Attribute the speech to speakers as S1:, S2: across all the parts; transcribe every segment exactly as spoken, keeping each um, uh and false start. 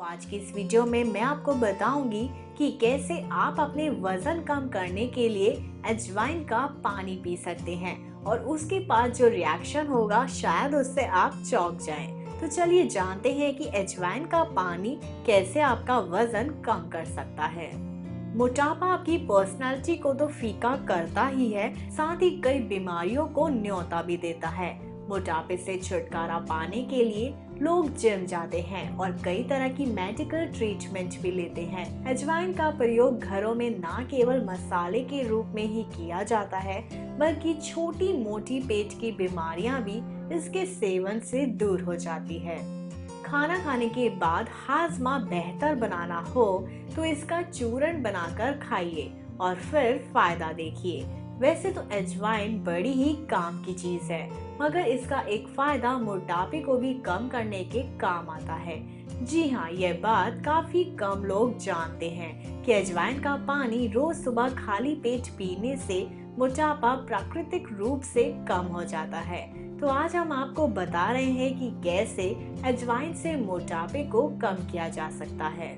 S1: आज की इस वीडियो में मैं आपको बताऊंगी कि कैसे आप अपने वजन कम करने के लिए अजवाइन का पानी पी सकते हैं और उसके बाद जो रिएक्शन होगा शायद उससे आप चौंक जाएं। तो चलिए जानते हैं कि अजवाइन का पानी कैसे आपका वजन कम कर सकता है। मोटापा आपकी पर्सनालिटी को तो फीका करता ही है, साथ ही कई बीमारियों को न्योता भी देता है। मोटापे से छुटकारा पाने के लिए लोग जिम जाते हैं और कई तरह की मेडिकल ट्रीटमेंट भी लेते हैं। अजवाइन का प्रयोग घरों में न केवल मसाले के रूप में ही किया जाता है, बल्कि छोटी मोटी पेट की बीमारियां भी इसके सेवन से दूर हो जाती है। खाना खाने के बाद हाजमा बेहतर बनाना हो तो इसका चूर्ण बनाकर खाइए और फिर फायदा देखिए। वैसे तो अजवाइन बड़ी ही काम की चीज है, मगर इसका एक फायदा मोटापे को भी कम करने के काम आता है। जी हाँ, यह बात काफी कम लोग जानते हैं कि अजवाइन का पानी रोज सुबह खाली पेट पीने से मोटापा प्राकृतिक रूप से कम हो जाता है। तो आज हम आपको बता रहे हैं कि कैसे अजवाइन से मोटापे को कम किया जा सकता है।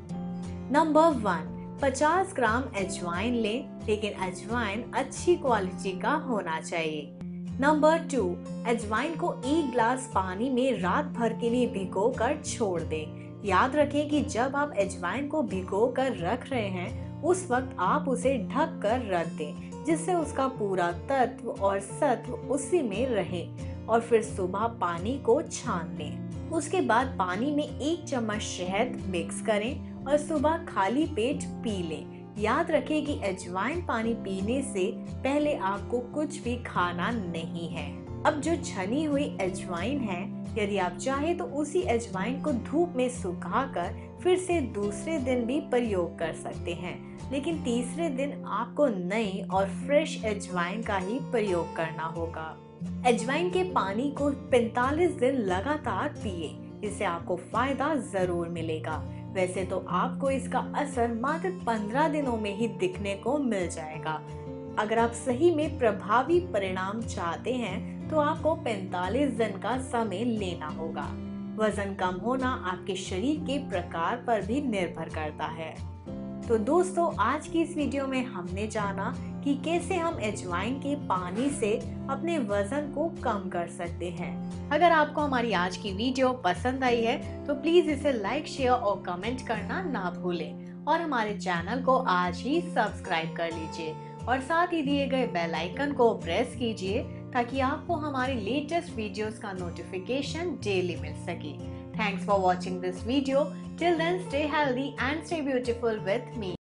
S1: नंबर वन, पचास ग्राम अजवाइन लें, लेकिन अजवाइन अच्छी क्वालिटी का होना चाहिए। नंबर टू, अजवाइन को एक गिलास पानी में रात भर के लिए भिगो कर छोड़ दें। याद रखें कि जब आप अजवाइन को भिगो कर रख रहे हैं उस वक्त आप उसे ढक कर रख दें, जिससे उसका पूरा तत्व और सत्व उसी में रहे, और फिर सुबह पानी को छान लें। उसके बाद पानी में एक चम्मच शहद मिक्स करें और सुबह खाली पेट पी लें। याद रखें कि अजवाइन पानी पीने से पहले आपको कुछ भी खाना नहीं है। अब जो छनी हुई अजवाइन है, यदि आप चाहे तो उसी अजवाइन को धूप में सुखाकर फिर से दूसरे दिन भी प्रयोग कर सकते हैं, लेकिन तीसरे दिन आपको नई और फ्रेश अजवाइन का ही प्रयोग करना होगा। अजवाइन के पानी को पैंतालीस दिन लगातार पिए, इससे आपको फायदा जरूर मिलेगा। वैसे तो आपको इसका असर मात्र पंद्रह दिनों में ही दिखने को मिल जाएगा। अगर आप सही में प्रभावी परिणाम चाहते हैं तो आपको पैंतालीस दिन का समय लेना होगा। वजन कम होना आपके शरीर के प्रकार पर भी निर्भर करता है। तो दोस्तों, आज की इस वीडियो में हमने जाना कि कैसे हम अजवाइन के पानी से अपने वजन को कम कर सकते हैं। अगर आपको हमारी आज की वीडियो पसंद आई है तो प्लीज इसे लाइक, शेयर और कमेंट करना ना भूलें और हमारे चैनल को आज ही सब्सक्राइब कर लीजिए और साथ ही दिए गए बेल आइकन को प्रेस कीजिए ताकि आपको हमारी लेटेस्ट वीडियोस का नोटिफिकेशन डेली मिल सके। Thanks for watching this video. Till then, stay healthy and stay beautiful with me.